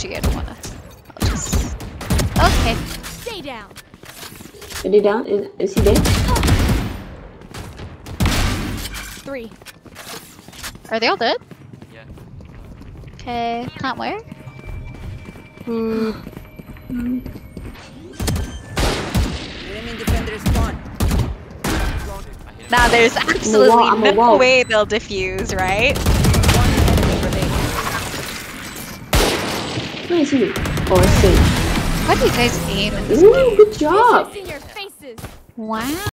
Actually, I don't wanna. I'll just. Okay. Stay down. Are they down? Is he dead? 3. Are they all dead? Yeah. Okay. Not where? Enemy defender spawn. Now there's absolutely no way they'll defuse, right? Where is he? Oh, I see. What do you guys aim in this Ooh, game? good job! In your faces. Wow.